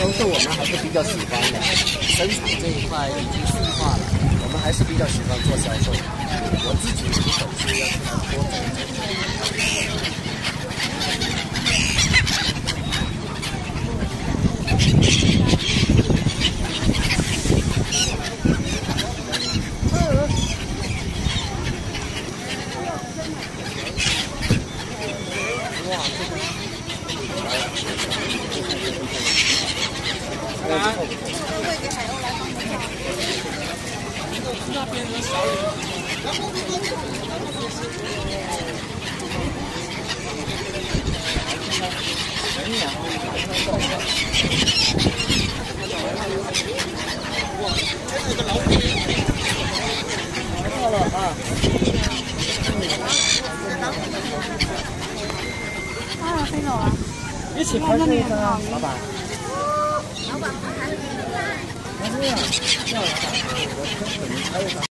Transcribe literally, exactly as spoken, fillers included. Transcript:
销售我们还是比较喜欢的，生产这一块已经细化了，我们还是比较喜欢做销售。我自己有本事要去多走走。哇，这个。 啊！这个位给海鸥来帮忙。那边的小雨。人呀！哇，这个老虎。到了啊！ 啊，飞走了。 一起拍摄一张啊，老板。 老板，还是你来。 哎呀，这样老板，我可能拍一张。